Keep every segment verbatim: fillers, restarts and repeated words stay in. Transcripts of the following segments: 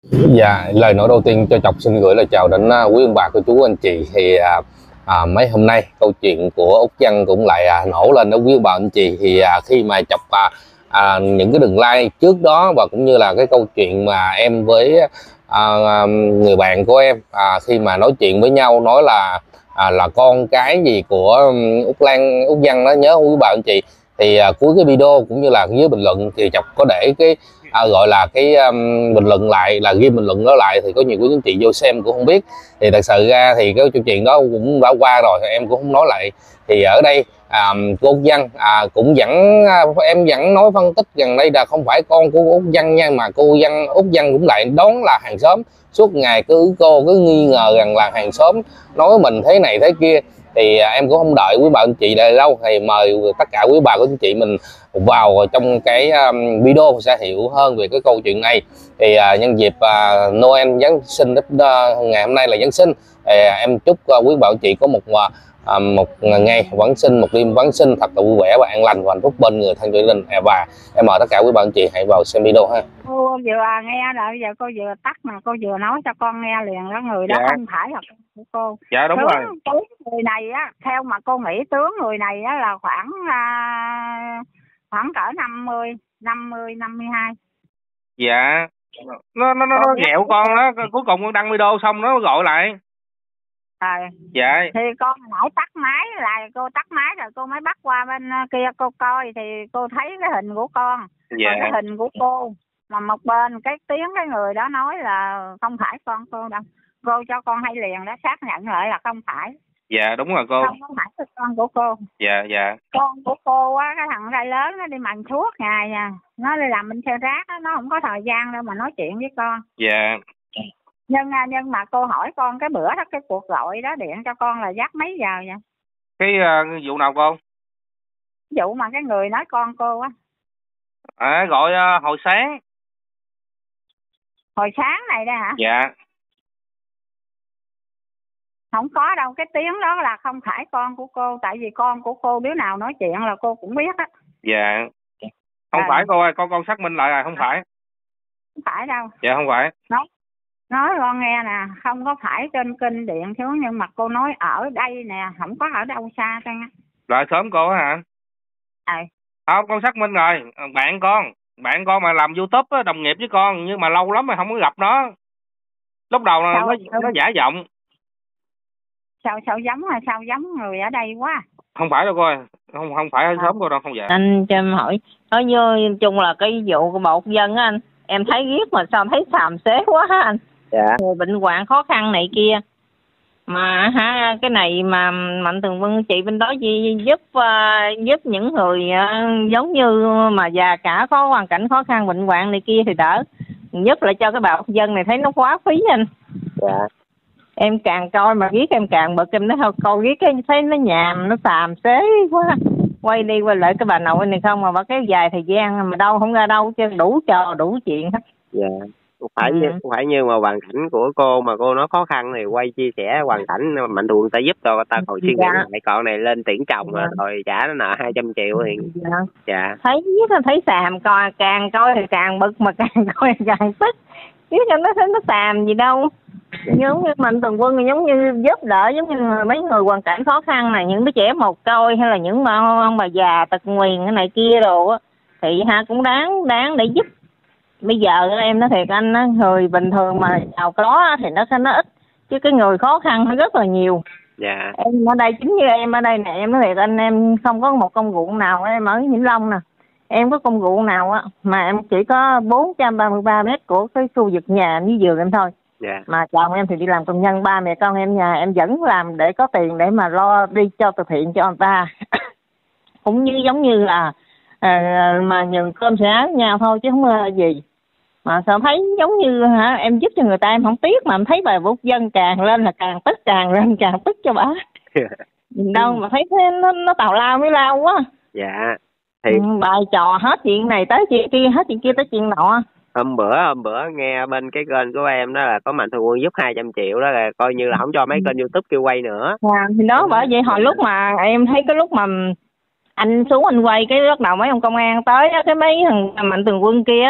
Dạ, lời nói đầu tiên cho Chọc xin gửi lời chào đến à, quý ông bà cô chú anh chị. Thì à, à, mấy hôm nay câu chuyện của Úc Trăng cũng lại à, nổ lên đó quý ông bà anh chị. Thì à, khi mà Chọc à, à, những cái đường like trước đó, và cũng như là cái câu chuyện mà em với à, người bạn của em à, khi mà nói chuyện với nhau, nói là à, là con cái gì của um, Úc Lan, Úc Văn đó, nhớ không quý bà anh chị. Thì à, cuối cái video cũng như là dưới bình luận thì Chọc có để cái à, gọi là cái um, bình luận lại, là ghi bình luận đó lại, thì có nhiều quý anh chị vô xem cũng không biết. Thì thật sự ra thì cái câu chuyện đó cũng đã qua rồi, em cũng không nói lại. Thì ở đây à, cô Úc Văn à, cũng vẫn à, em vẫn nói phân tích gần đây là không phải con của Úc Văn nha, mà cô Văn Úc Văn cũng lại đón là hàng xóm, suốt ngày cứ cô cứ nghi ngờ rằng là hàng xóm nói mình thế này thế kia. Thì à, em cũng không đợi quý bà anh chị đợi lâu, thì mời tất cả quý bà của anh chị mình vào trong cái um, video sẽ hiểu hơn về cái câu chuyện này. Thì uh, nhân dịp uh, Noel Giáng sinh uh, ngày hôm nay là Giáng sinh, thì uh, em chúc uh, quý bà anh chị có một uh, một ngày Giáng sinh, một đêm Giáng sinh thật là vui vẻ và an lành và hạnh phúc bên người thân gia đình. Và em mời tất cả quý bà anh chị hãy vào xem video ha. Cô vừa nghe là bây giờ cô vừa tắt mà cô vừa nói cho con nghe liền đó, người đó Dạ. không phải là con của cô. Dạ đúng tướng, rồi. tướng người này á, theo mà cô nghĩ tướng người này á là khoảng à, khoảng cỡ năm mươi, năm mươi, năm mươi hai. Dạ. Nó nó nó, nó ghẹo con đó, cuối cùng con đăng video xong nó gọi lại. À, Dạ. thì con nãy tắt máy, là cô tắt máy rồi cô mới bắt qua bên kia cô coi, thì cô thấy cái hình của con, Dạ. còn cái hình của cô mà một bên cái tiếng cái người đó nói là không phải con cô đâu. Cô cho con hay liền đó, xác nhận lại là không phải. Dạ đúng rồi cô. Không có phải là con của cô. Dạ dạ. Con của cô á, cái thằng trai lớn nó đi mần suốt ngày nha, nó đi làm bên xe rác á, nó không có thời gian đâu mà nói chuyện với con. Dạ. Nhưng nhưng mà cô hỏi con cái bữa đó, cái cuộc gọi đó điện cho con là dắt mấy giờ vậy? Cái uh, vụ nào cô? Vụ mà cái người nói con cô á. À, gọi uh, hồi sáng. Hồi sáng này đây hả? Dạ. Không có đâu, cái tiếng đó là không phải con của cô, tại vì con của cô đứa nào nói chuyện là cô cũng biết á. Dạ. Không à. Phải cô ơi, con con xác minh lại là không phải. Không phải đâu. Dạ không phải. Nói, nói con nghe nè, không có phải trên kênh điện thiếu, nhưng mà cô nói ở đây nè, không có ở đâu xa trơn á. Lại sớm cô hả? À. Không, con xác minh rồi, bạn con, bạn con mà làm YouTube á, đồng nghiệp với con, nhưng mà lâu lắm mà không có gặp nó. Lúc đầu là nó, nó giả giọng. Sao sao giống hay sao giống người ở đây quá? Không phải đâu cô ơi, không không phải ở sớm cô đâu, không vậy. Anh cho em hỏi, nói vô chung là cái vụ của Bộ Dân á anh, em thấy ghét mà sao thấy xàm xế quá ha anh. Dạ. Người bệnh hoạn khó khăn này kia, mà ha cái này mà Mạnh Thường Quân chị bên đó gì giúp uh, giúp những người uh, giống như mà già cả có hoàn cảnh khó khăn bệnh hoạn này kia thì đỡ, giúp lại cho cái Bộ Dân này thấy nó quá phí anh. Dạ. Em càng coi mà ghét em càng bực, em nói thôi coi ghét cái thấy nó nhàm, nó xàm xế quá, quay đi quay lại cái bà nội này không mà bà kéo dài thời gian mà đâu không ra đâu chứ, đủ trò đủ chuyện hết. Dạ. Không phải ừ. như, không phải như mà hoàn cảnh của cô mà cô nói khó khăn thì quay chia sẻ hoàn cảnh Mạnh Thường Quân ta giúp cho ta hồi suy nghĩ dạ. lại con này lên tuyển chồng dạ. rồi trả nó nợ hai trăm triệu thì dạ. dạ. Thấy biết là thấy xàm, coi càng coi thì càng bực mà càng coi càng tức, biết cho nó thấy nó xàm gì đâu. Giống như Mạnh Thường Quân giống như giúp đỡ giống như mấy người hoàn cảnh khó khăn này, những đứa trẻ mồ côi hay là những bà ông bà già tật nguyền cái này kia đồ á, thì ha cũng đáng đáng để giúp. Bây giờ em nói thiệt anh á, người bình thường mà giàu có thì nó sẽ nó ít, chứ cái người khó khăn nó rất là nhiều. Dạ. Em ở đây chính như em ở đây nè, em nói thiệt anh, em không có một công ruộng nào, em ở Vĩnh Long nè, em có công ruộng nào á mà em chỉ có bốn trăm ba mươi ba mét của cái khu vực nhà với vườn em thôi. Dạ. Mà chồng em thì đi làm công nhân, ba mẹ con em nhà em vẫn làm để có tiền để mà lo đi cho từ thiện cho anh ta. Cũng như giống như là à, mà nhường cơm sẻ với nhau thôi chứ không là gì. Mà sao thấy giống như hả em giúp cho người ta em không tiếc, mà em thấy bài Quốc Dân càng lên là càng tức, càng lên càng tức cho bả. Nhìn đâu mà thấy thế nó nó tào lao mới lao quá. Dạ. Thì ừ, bài trò hết chuyện này tới chuyện kia, hết chuyện kia tới chuyện nọ. Hôm bữa hôm bữa nghe bên cái kênh của em đó là có Mạnh Thường Quân giúp hai trăm triệu đó, là coi như là không cho mấy kênh YouTube kêu quay nữa. À, thì đó bởi vậy hồi lúc mà em thấy cái lúc mà anh xuống anh quay cái lúc đầu mấy ông công an tới á, cái mấy thằng Mạnh Thường Quân kia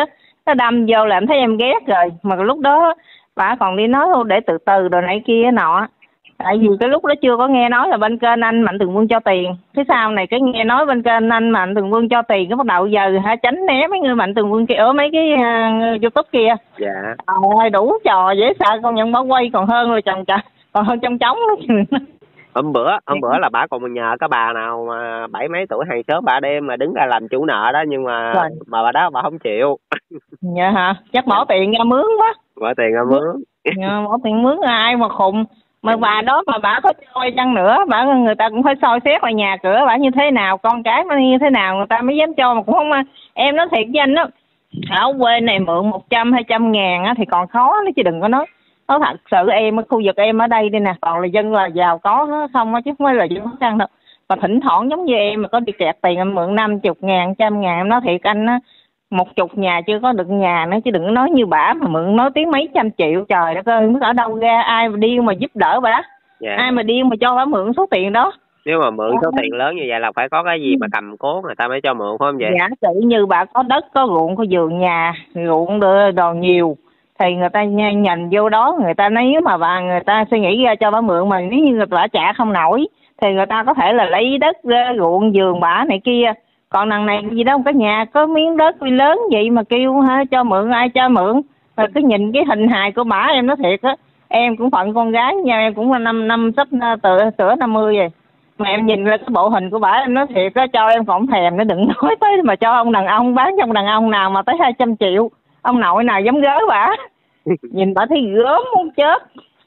nó đâm vô làm thấy em ghét rồi. Mà lúc đó bà còn đi nói để từ từ rồi nãy kia nọ. Tại vì cái lúc đó chưa có nghe nói là bên kênh anh Mạnh Thường Quân cho tiền. Thế sau này cái nghe nói bên kênh anh Mạnh Thường Quân cho tiền, cái bắt đầu giờ hả tránh né mấy người Mạnh Thường Quân kia ở mấy cái uh, YouTube kia. Dạ. Rồi đủ trò dễ sợ, con nhận báo quay còn hơn rồi chồng trời, còn hơn trong trống đó. Hôm bữa hôm bữa là bà còn nhờ cái bà nào mà bảy mấy tuổi hàng xóm bà đêm mà đứng ra làm chủ nợ đó, nhưng mà Rồi. mà bà đó bà không chịu. Dạ hả? Chắc bỏ tiền ra mướn quá. Bỏ tiền ra mướn. Dạ, bỏ tiền mướn ai mà khùng. Mà bà đó mà bà có coi chăng nữa, bà người ta cũng phải soi xét lại nhà cửa bà như thế nào, con cái nó như thế nào người ta mới dám cho. Mà cũng không, em nói thiệt với anh đó, ở quê này mượn một trăm hai trăm ngàn á thì còn khó nữa, chứ đừng có nói. Nói thật sự em ở khu vực em ở đây đây nè, toàn là dân là giàu có không á, chứ không phải là dân khó khăn đâu. Và thỉnh thoảng giống như em mà có đi kẹt tiền em mượn năm chục ngàn, trăm ngàn, em nói thiệt anh á, một chục nhà chưa có được nhà nữa, chứ đừng nói như bả mà mượn nói tiếng mấy trăm triệu. Trời đất ơi, biết ở đâu ra ai mà điêu mà giúp đỡ bả. Dạ. Ai mà điêu mà cho bả mượn số tiền đó. Nếu mà mượn số tiền lớn như vậy là phải có cái gì mà cầm cố người ta mới cho mượn, phải không vậy? Giả sử như bà có đất, có ruộng, có vườn nhà, ruộng đồ nhiều thì người ta nhìn vô đó, người ta nếu mà bà người ta suy nghĩ ra cho bà mượn, mà nếu như người ta trả không nổi thì người ta có thể là lấy đất ruộng vườn bả này kia. Còn đằng này gì đâu, có nhà có miếng đất lớn vậy mà kêu ha, cho mượn ai cho mượn. Rồi cứ nhìn cái hình hài của bả em nói thiệt á, em cũng phận con gái nha, em cũng là năm năm sắp tựa sửa năm mươi rồi. Mà em nhìn ra cái bộ hình của bả em nói thiệt á, cho em còn thèm, nó đừng nói tới mà cho ông đàn ông bán cho ông đàn ông nào mà tới hai trăm triệu. Ông nội nào dám gớ bả. Nhìn bả thấy gớm muốn chết.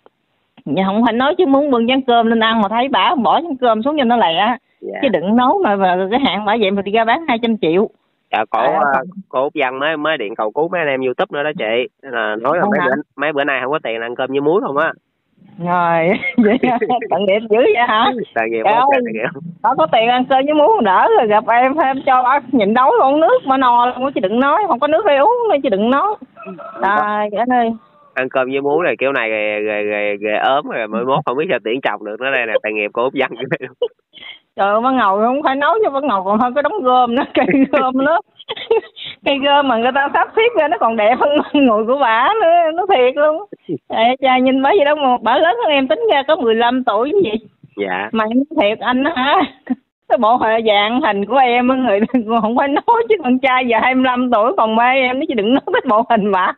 Dạ không phải nói chứ muốn bưng chén cơm lên ăn mà thấy bả bỏ chén cơm xuống cho nó lẹ. Dạ. Chứ đừng nấu mà, mà cái hạn bả vậy mà đi ra bán hai trăm triệu. Dạ, cổ à, cổ Út Văn mới mới điện cầu cứu mấy anh em YouTube nữa đó chị. Là nói là mấy bữa, mấy bữa nay không có tiền ăn cơm với muối không á. Rồi, vậy tội nghiệp dữ vậy hả? Tội nghiệp quá, tội nghiệp. Đó có tiền ăn cơm với muối không đỡ, rồi gặp em em cho bác nhịn đói uống nước mà no luôn chứ đừng nói, không có nước để uống nữa chứ đừng nói. Trời anh ơi. Ăn cơm với muối này kiểu này rồi rồi rồi, rồi ốm rồi mới mốt không biết sao tuyển chồng được nữa. Đây là tội nghiệp của Út Văn. Trời ơi, bác Ngầu không phải nói cho bác Ngầu còn hơn cái đống gom nữa, cây gom nữa. Cây gom mà người ta sắp xếp ra nó còn đẹp hơn người của bả nữa, nó thiệt luôn. Ê, cha nhìn bả gì đâu mà bả lớn hơn em, tính ra có mười lăm tuổi như vậy. Dạ. Mà em nói thiệt anh á hả, cái bộ hệ dạng hình của em người không phải nói, chứ con trai giờ hai mươi lăm tuổi còn mê em, chứ đừng nói cái bộ hình bả.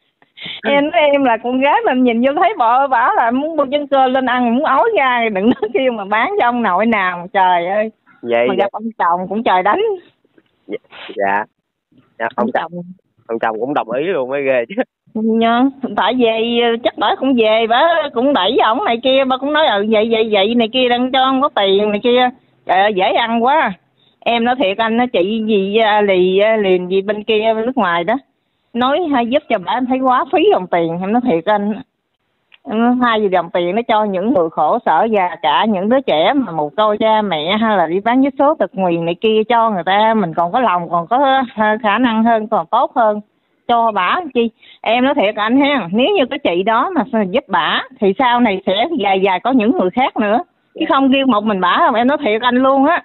Em nói em là con gái mà nhìn vô thấy bợ bả là muốn bưng chân cơ lên ăn, muốn ói ra, đừng nói kêu mà bán cho ông nội nào. Trời ơi. Vậy mà gặp ông chồng cũng trời đánh. Dạ. Dạ, dạ ông, ông chồng ông chồng cũng đồng ý luôn mới ghê chứ. Nha, tại về chắc bả cũng về, bả cũng đẩy ổng này kia, bả cũng nói ừ vậy vậy vậy này kia, đang cho ông có tiền này kia. Trời ơi, dễ ăn quá. Em nói thiệt anh, nó chị gì lì liền gì bên kia bên nước ngoài đó, nói hay giúp cho bả, em thấy quá phí đồng tiền. Em nói thiệt anh, hai gì đồng tiền nó cho những người khổ sở, và cả những đứa trẻ mà mồ côi cha mẹ hay là đi bán vé số tật nguyền này kia cho người ta, mình còn có lòng, còn có khả năng hơn, còn tốt hơn cho bả chi. Em nói thiệt anh ha, nếu như cái chị đó mà giúp bả thì sau này sẽ dài dài có những người khác nữa, chứ không riêng một mình bả. Em nói thiệt anh luôn á.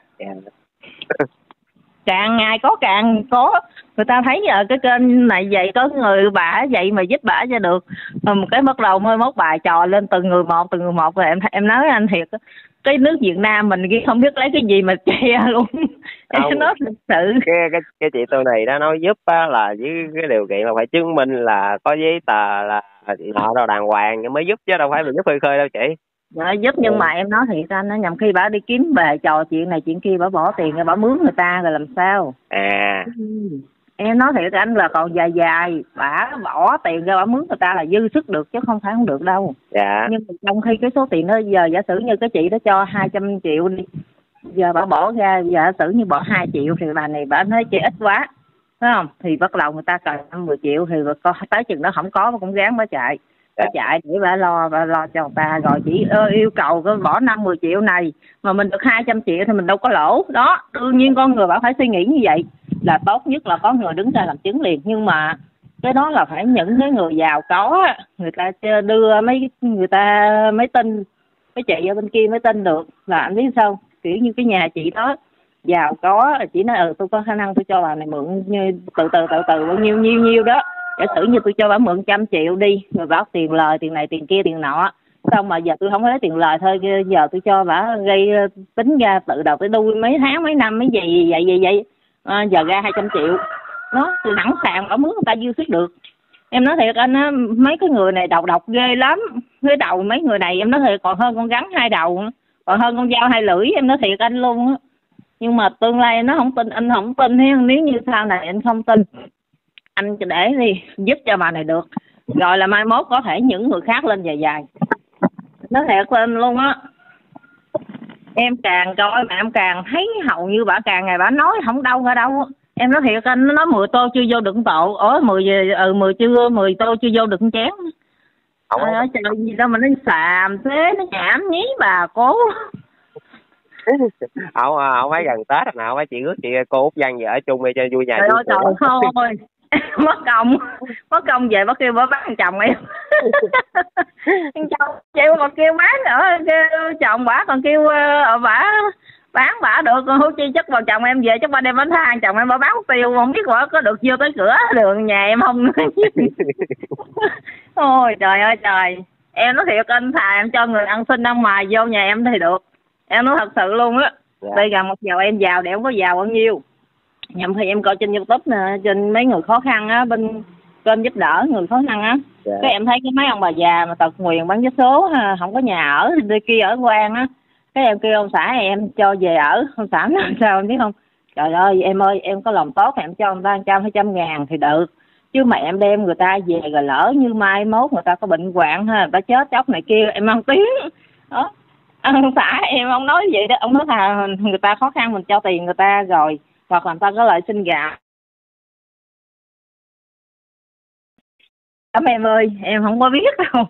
Càng ngày có càng có, người ta thấy ở cái kênh này vậy có người bả vậy mà giúp bả cho được. Rồi một cái bắt đầu mới mốt bài trò lên từng người một từng người một. Rồi em em nói anh thiệt, cái nước Việt Nam mình kia không biết lấy cái gì mà che luôn. Em nói thật sự cái cái cái chị tôi này đó nói giúp á, là với cái điều kiện là phải chứng minh là có giấy tờ là nợ đâu đàng hoàng mới giúp, chứ đâu phải mình giúp khơi khơi đâu chị. Dạ giúp, nhưng mà em nói thiệt anh, nó nhầm khi bả đi kiếm về trò chuyện này chuyện kia, bả bỏ tiền ra bả mướn người ta rồi làm sao. À ừ. Em nói thiệt anh là còn dài dài bả bỏ tiền ra bả mướn người ta là dư sức được, chứ không phải không được đâu. Dạ. Nhưng mà trong khi cái số tiền đó giờ giả sử như cái chị đó cho hai trăm triệu đi, giờ bả bỏ ra giả sử như bỏ hai triệu thì bà này bả nói chị ít quá, phải không? Thì bắt đầu người ta cần năm mười triệu thì có tới chừng đó không có mà cũng gán bả chạy. Bà chạy để bà lo, bà lo cho người ta, rồi chỉ ơ, yêu cầu cái bỏ năm mười triệu này mà mình được hai trăm triệu thì mình đâu có lỗ. Đó, đương nhiên con người bà phải suy nghĩ như vậy, là tốt nhất là có người đứng ra làm chứng liền. Nhưng mà cái đó là phải những cái người giàu có, người ta đưa mấy người ta mới tin, mấy chị ở bên kia mới tin được. Là anh biết sao, kiểu như cái nhà chị đó giàu có, chỉ nói ừ tôi có khả năng tôi cho bà này mượn như từ từ từ từ bao nhiêu nhiêu nhiêu đó, giả sử như tôi cho bà mượn trăm triệu đi, rồi bảo tiền lời tiền này tiền kia tiền nọ, xong mà giờ tôi không có lấy tiền lời thôi, giờ tôi cho bà gây tính ra từ đầu tới đuôi mấy tháng mấy năm mấy gì vậy vậy vậy, vậy. À, giờ ra hai trăm triệu nó tôi sẵn sàng bảo mướn người ta dư sức được. Em nói thiệt anh á, mấy cái người này đầu độc ghê lắm, cái đầu mấy người này em nói thiệt còn hơn con rắn hai đầu, còn hơn con dao hai lưỡi, em nói thiệt anh luôn á. Nhưng mà tương lai nó không tin, anh không tin thế, nếu như sau này anh không tin anh để đi giúp cho bà này được, rồi là mai mốt có thể những người khác lên dài dài. Nói thiệt lên luôn á, em càng coi mà em càng thấy hầu như bà càng ngày bà nói không đâu ra đâu. Em nói thiệt anh, nó nói mười tô chưa vô đựng tổ, ủa mười ừ mười chưa mười tô chưa vô đựng chén. Trời ơi trời gì đâu mà nó xàm thế, nó nhảm nhí bà cố. Ông ông phải gần Tết nào phải chị ước chị cô Út Văn về ở chung đi cho vui nhà. Trời ơi trời thôi. Mất công, mất công về bắt kêu bà bán chồng em. Chồng chịu còn kêu bán nữa, kêu chồng bả còn kêu ở bả bán bả được, còn hữu chi chắc vào chồng em về chắc ba đem bánh than chồng em bà bán tiêu không biết quả có được vô tới cửa đường nhà em không. Ôi trời ơi trời, em nói thiệt anh thà em cho người ăn xin ăn mài vô nhà em thì được, em nói thật sự luôn á. Yeah. Bây giờ một giàu em giàu để không có giàu bao nhiêu. Nhậm thì em coi trên YouTube nè, trên mấy người khó khăn á, bên kênh giúp đỡ người khó khăn á. Yeah. Cái em thấy cái mấy ông bà già mà tật nguyền bán vé số ha, không có nhà ở đi kia ở quan á, cái em kêu ông xã em cho về ở, ông xã nói sao em biết không? Trời ơi em ơi em có lòng tốt em cho người ta một trăm hai trăm ngàn thì được, chứ mà em đem người ta về rồi lỡ như mai mốt người ta có bệnh hoạn ha, người ta chết chóc này kia em mang tiếng đó. Ông xã em ông nói vậy đó, ông nói là người ta khó khăn mình cho tiền người ta rồi, hoặc là người ta có lợi xin gạo. Cảm em ơi em không có biết đâu.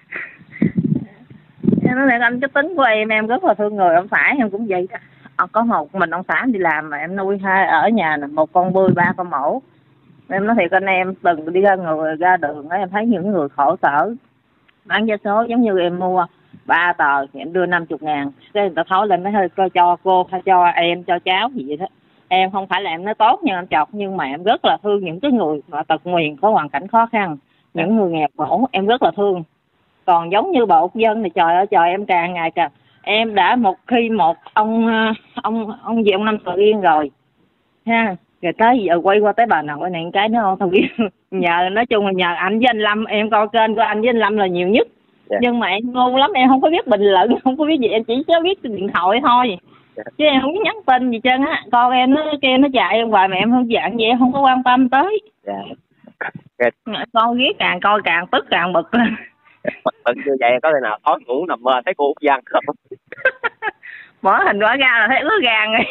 Em nói là anh cái tính của em em rất là thương người, ông xã em cũng vậy đó. À, có một mình ông xã đi làm mà em nuôi hai ở nhà một con bươi ba con mổ. Em nói thiệt anh em từng đi ra người ra đường em thấy những người khổ sở bán vé số giống như em mua ba tờ thì em đưa năm chục ngàn, cái người ta thối lên nói hơi cho, cho cô hay cho em cho cháu gì vậy đó. Em không phải là em nói tốt nhưng em chọc, nhưng mà em rất là thương những cái người mà tật nguyền có hoàn cảnh khó khăn, những người nghèo khổ em rất là thương. Còn giống như bà Út Dân thì trời ơi trời em càng ngày càng em đã một khi một ông ông ông gì ông Năm Tự Yên rồi ha, rồi tới giờ quay qua tới bà nội này cái nữa không biết. Nhờ nói chung là nhờ anh với anh Lâm, em coi kênh của anh với anh Lâm là nhiều nhất. Yeah. Nhưng mà em ngu lắm em không có biết bình luận, không có biết gì, em chỉ có biết điện thoại thôi. Yeah. Chứ em không có nhắn tin gì trơn á. Con em nó kia nó chạy em hoài mà em không dạng vậy em không có quan tâm tới. Yeah. Okay. Con ghét càng coi càng tức càng bực lên. Bực như vậy có thể nào tối ngủ nằm mơ thấy cô Út Văn không? Bỏ hình quả ra là thấy ứa gan rồi.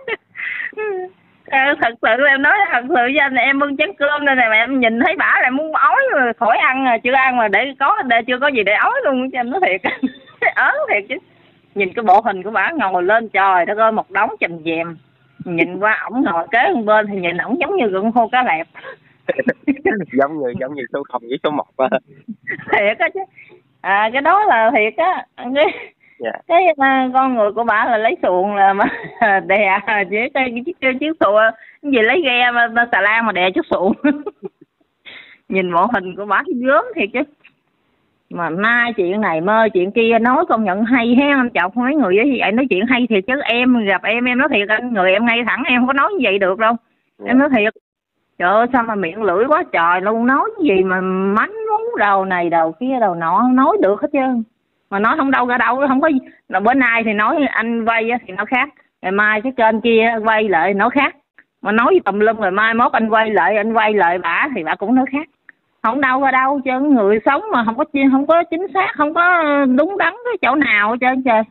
À, thật sự em nói thật sự với anh là em bưng chén cơm đây này mà em nhìn thấy bả là muốn ói rồi, khỏi ăn rồi chưa ăn mà để có để chưa có gì để ói luôn cho em nói thiệt. Ớn thiệt chứ. Nhìn cái bộ hình của bả ngồi lên trời đó coi một đống chầm dèm, nhìn qua ổng ngồi kế một bên thì nhìn ổng giống như con khô cá lẹp. giống như giống như số không với số một á. Thiệt á chứ. À cái đó là thiệt á. Cái yeah. cái uh, con người của bả là lấy xuồng là mà đè với cái chiếc chiếc xuồng cái gì lấy ghe mà xà lan mà đè chiếc xuồng. Nhìn bộ hình của bả gớm thiệt chứ. Mà nay chuyện này mơ chuyện kia nói công nhận hay ha, anh chọc mấy người với vậy nói chuyện hay thiệt chứ. Em gặp em em nói thiệt anh, người em ngay thẳng em không có nói như vậy được đâu. Yeah. Em nói thiệt. Trời ơi sao mà miệng lưỡi quá trời luôn, nói gì mà mánh mú đầu này đầu kia đầu nọ không nói được hết trơn. Mà nói không đâu ra đâu, không có là bữa nay thì nói anh vay thì nó khác, ngày mai cái kênh kia vay lại nó khác, mà nói tùm lum rồi mai mốt anh vay lại anh vay lại bả thì bả cũng nói khác, không đâu ra đâu chứ. Người sống mà không có không có chính xác, không có đúng đắn cái chỗ nào hết trơn trời.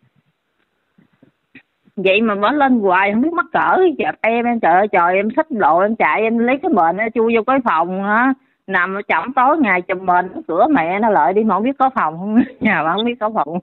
Vậy mà bả lên hoài không biết mắc cỡ gặp em em trời ơi trời em xách lộ em chạy em lấy cái mền nó chui vô cái phòng á, nằm ở chổng tối ngày chùm mền cửa mẹ nó lợi đi mà không biết có phòng không, nhà mà không biết có phòng.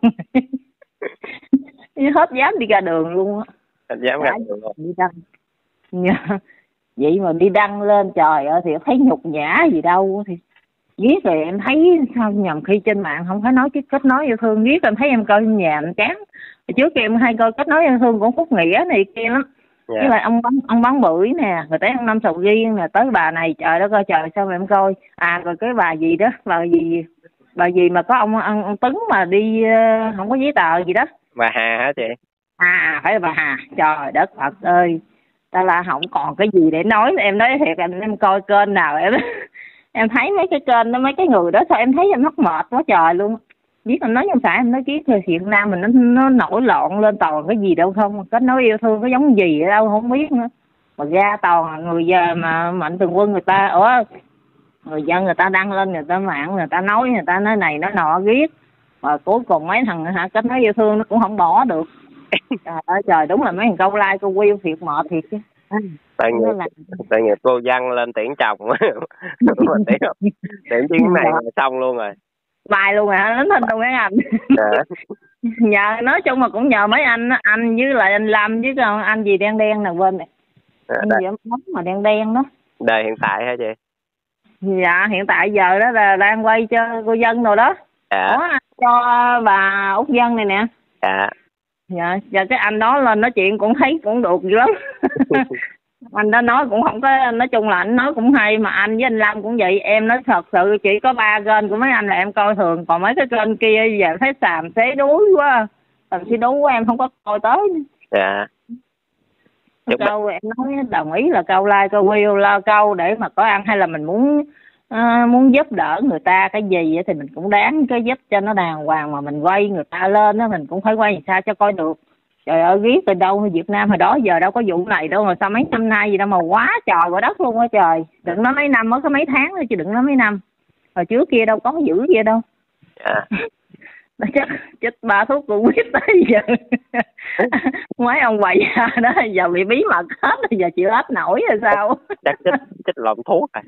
Hết dám đi ra đường luôn á. Hết dám ra đường luôn. Đi đăng. Vậy mà đi đăng lên trời ơi thì thấy nhục nhã gì đâu thì ghét rồi em thấy sao nhầm khi trên mạng không phải nói cái kết nối yêu thương, ghét em thấy em coi nhà em chán. Trước kia em hay coi kết nối yêu thương của Phúc Nghĩa này kia lắm. Dạ. Với lại ông bắn ông bắn bưởi nè, rồi tới ông năm sầu riêng nè, tới bà này trời đất ơi trời sao mà em coi. À rồi cái bà gì đó, bà gì bà gì mà có ông ông, ông Tấn mà đi uh, không có giấy tờ gì đó. Bà Hà hả chị? À phải là bà Hà. Trời đất Phật ơi, ta là không còn cái gì để nói. Em nói thiệt anh, em coi kênh nào em em thấy mấy cái kênh đó, mấy cái người đó sao em thấy em mắc mệt quá trời luôn. Biết anh nói không phải em nói kiết thời Việt Nam mình nó nó nổi loạn lên toàn cái gì đâu không, kết nối yêu thương có giống gì ở đâu không biết nữa, mà ra toàn người giờ mà mạnh thường quân người ta ở người dân người ta đăng lên, người ta mạng người ta nói, người ta nói này nói nọ ghét, mà cuối cùng mấy thằng hả kết nối yêu thương nó cũng không bỏ được. Trời ơi trời, đúng là mấy thằng câu like câu view thiệt mệt thiệt chứ. Tại nghiệp, là... tại nghiệp cô Văn lên tiễn chồng tiễn tiễn chuyến này là xong luôn rồi, bài luôn hả, lính hình luôn các anh. dạ. Nhờ nói chung mà cũng nhờ mấy anh anh với lại anh Lâm với con anh gì đen đen nè quên nè, Dạ, anh gì ống mà đen đen đó. đời hiện tại hả chị? Dạ hiện tại giờ đó là đang quay cho cô Dân rồi đó. Dạ. Ủa, cho bà Út Dân này nè. Dạ. Dạ, giờ cái anh đó lên nói chuyện cũng thấy cũng được dữ lắm. Anh đó nói cũng không có, nói chung là anh nói cũng hay, mà anh với anh Lâm cũng vậy. Em nói thật sự chỉ có ba kênh của mấy anh là em coi thường, còn mấy cái kênh kia giờ thấy xàm xế đuối quá, xàm xế đuối quá em không có coi tới. Dạ. Câu em nói đồng ý là câu like câu view lo câu để mà có ăn, hay là mình muốn uh, muốn giúp đỡ người ta cái gì thì mình cũng đáng cái giúp cho nó đàng hoàng, mà mình quay người ta lên đó mình cũng phải quay làm sao cho coi được. Trời ơi ghét từ đâu Việt Nam hồi đó giờ đâu có vụ này đâu, mà sao mấy năm nay gì đâu mà quá trời quá đất luôn á trời. Đừng nói mấy năm mới có mấy tháng thôi chứ đừng nói mấy năm. Hồi trước kia đâu có dữ vậy đâu. Dạ. Chắc chết ba thuốc cũng biết tới giờ. Mấy ông bà già đó giờ bị bí mật hết, giờ chịu hết nổi rồi sao? Chắc chích chích lộn thuốc à.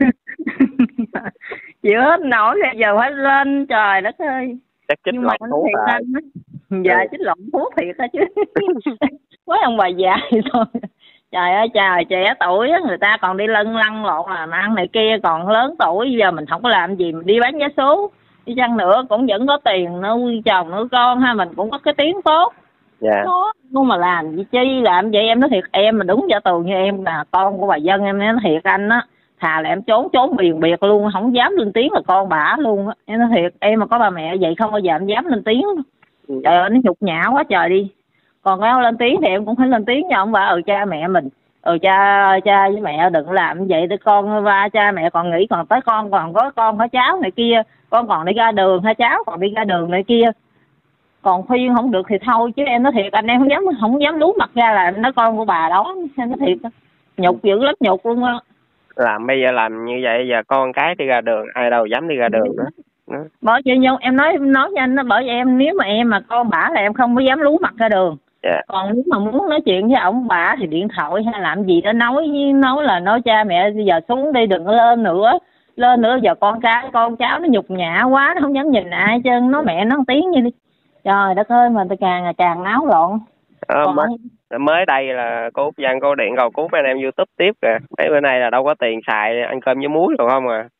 Chịu hết nổi rồi giờ phải lên, trời đất ơi. Chắc chích lộn thuốc à. Dạ chích lộn thuốc thiệt á chứ. Mấy ông bà già thì thôi. Trời ơi trời, trẻ tuổi á, người ta còn đi lân lăn lộn làm ăn này kia, còn lớn tuổi giờ mình không có làm gì, mình đi bán vé số đi chăng nữa cũng vẫn có tiền nuôi chồng nuôi con ha, mình cũng có cái tiếng tốt. Dạ. Đó, nhưng mà làm gì chi làm vậy, em nói thiệt, em mà đúng giả tường như em là con của bà Dân, em nói thiệt anh á, thà là em trốn trốn biền biệt luôn, không dám lên tiếng là con bả luôn á. Em nói thiệt, em mà có bà mẹ vậy không bao giờ em dám lên tiếng. Ừ. Trời ơi nó nhục nhã quá trời đi. Còn cái lên tiếng thì em cũng phải lên tiếng cho ông bà, ừ cha mẹ mình, ừ cha cha với mẹ đừng làm vậy để con ba cha mẹ còn nghĩ, còn tới con còn có con có cháu này kia, con còn đi ra đường hay cháu còn đi ra đường này kia, còn khuyên không được thì thôi. Chứ em nói thiệt anh em không dám không dám lú mặt ra là em nói con của bà đó. Em nói thiệt nhục dữ lắm, nhục luôn á. Làm bây giờ làm như vậy giờ con cái đi ra đường ai đâu dám đi ra đường nữa. Nữa. Bởi vậy nhưng em nói nói với anh đó, bởi vậy em nếu mà em mà con bả là em không có dám lú mặt ra đường. Yeah. Còn nếu mà muốn nói chuyện với ông bà thì điện thoại hay làm gì đó nói nói là nói cha mẹ bây giờ xuống đi đừng có lên nữa, lên nữa giờ con cái con cháu nó nhục nhã quá, nó không dám nhìn ai chứ nói mẹ nó tiếng như đi. Trời đất ơi mà càng càng náo loạn. Ờ, còn... mới, mới đây là cô Út Văn cô điện cầu cứu bên em YouTube tiếp kìa. Mấy bữa nay là đâu có tiền xài ăn cơm với muối rồi không à.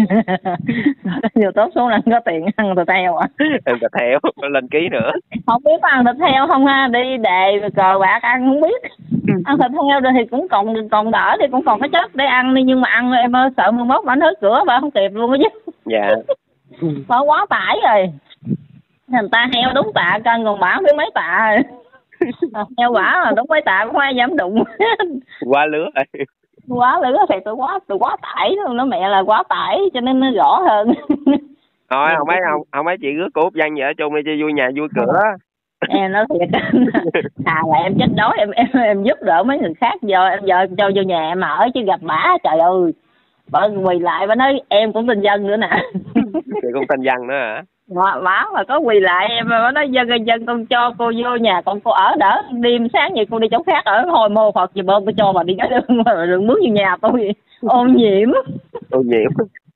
YouTube xuống là có tiền ăn thịt heo à. Ăn thịt heo lên ký nữa. Không biết có ăn thịt heo không ha, đi đề cờ bạc ăn không biết. Ăn thịt heo rồi thì cũng còn còn đỡ thì cũng còn có chất để ăn đi, nhưng mà ăn em ơi sợ mười mốt bả hết cửa bà không kịp luôn á chứ. Dạ. Bà quá tải rồi. Người ta heo đúng tạ cân còn bả biết mấy tạ rồi. Heo bả là đúng mấy tạ cũng ai dám đụng. Quá lứa rồi. Quá lứa thì tôi quá tôi quá tải luôn, nó mẹ là quá tải cho nên nó rõ hơn. Thôi không mấy không không mấy chị rước cô Út Văn về ở chung đi cho vui nhà vui cửa. Em nói thiệt à là em chết đói em em em giúp đỡ mấy người khác giờ em giờ cho vô nhà em ở chứ gặp bả trời ơi bà quỳ lại bà nói em cũng tên Dân nữa nè. Chị cũng tên Dân nữa hả? Mà bả mà có quỳ lại em mà nói Dân ơi Dân con cho cô vô nhà con cô ở đỡ đêm sáng vậy cô đi chỗ khác ở hồi mô Phật gì bơm tôi cho bà đi cái đường mà đừng bước vô nhà tôi ô nhiễm. Ô nhiễm.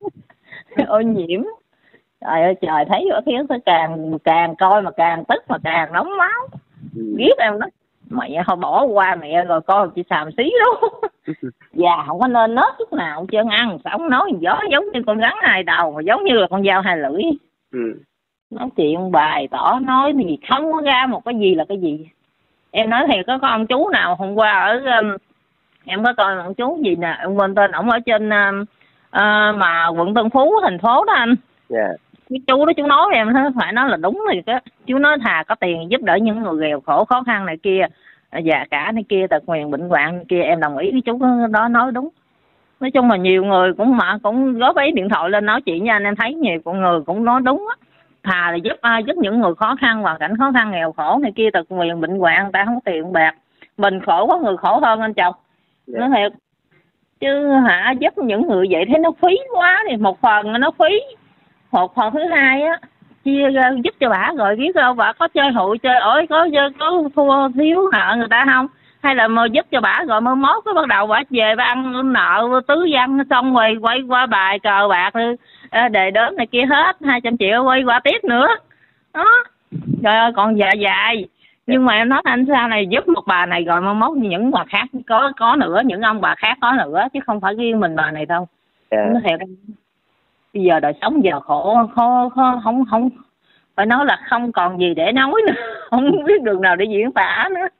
Ô nhiễm. Trời ơi trời thấy ở khiến tôi càng càng coi mà càng tức mà càng nóng máu. Ừ. Ghét em đó mẹ thôi bỏ qua mẹ rồi coi chị xàm xí đó. Già không có nên nết chút nào chứ ăn sống nói gió giống như con rắn hai đầu mà giống như là con dao hai lưỡi. Ừ. Nói chuyện bài tỏ nói thì không có ra một cái gì là cái gì. Em nói thiệt, có có ông chú nào hôm qua ở um, em có coi ông chú gì nè, em quên tên, ổng ở trên uh, uh, mà quận Tân Phú thành phố đó anh. Dạ. Cái chú đó chú nói em thấy phải nói là đúng thì cái chú nói thà có tiền giúp đỡ những người nghèo khổ khó khăn này kia, già cả này kia, tật nguyền bệnh hoạn này kia, em đồng ý với chú đó nói đúng. Nói chung là nhiều người cũng mà cũng góp ý điện thoại lên nói chuyện với anh, em thấy nhiều con người cũng nói đúng á, thà là giúp ai giúp những người khó khăn, hoàn cảnh khó khăn nghèo khổ này kia, tật nguyền bệnh hoạn, người ta không có tiền bạc, mình khổ có người khổ hơn anh chồng. Dạ. Nói thiệt chứ hả, giúp những người vậy thấy nó phí quá, thì một phần nó phí, một phần thứ hai á chia ra giúp cho bà rồi biết đâu bà có chơi hụi chơi ổi, có có thua thiếu nợ người ta không, hay là mà giúp cho bà rồi mới mốt cái bắt đầu bà về bà ăn nợ tứ văn, xong rồi quay qua bài cờ bạc đề đớm này kia hết hai trăm triệu quay qua tiếp nữa đó. Trời ơi còn dài dài. Nhưng mà em nói anh sao này giúp một bà này rồi mai mốt những bà khác có có nữa, những ông bà khác có nữa, chứ không phải riêng mình bà này đâu. Dạ. Nó thiệt bây giờ đời sống giờ khổ khó, khó không không phải nói là không còn gì để nói nữa, không biết đường nào để diễn tả nữa.